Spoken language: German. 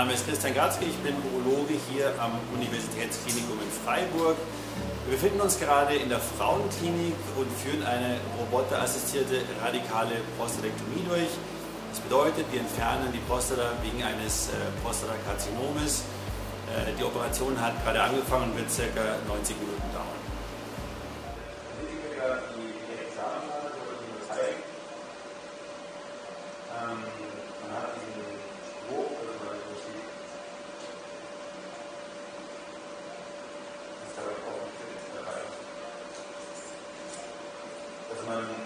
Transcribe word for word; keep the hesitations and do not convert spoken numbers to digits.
Mein Name ist Christian Gatzke, ich bin Urologe hier am Universitätsklinikum in Freiburg. Wir befinden uns gerade in der Frauenklinik und führen eine roboterassistierte radikale Prostatektomie durch. Das bedeutet, wir entfernen die Prostata wegen eines äh, Prostatakarzinomes. Äh, die Operation hat gerade angefangen und wird ca. neunzig Minuten dauern. Man hat diesen Spruch, also man sieht, das ist aber auch nicht dabei. Also man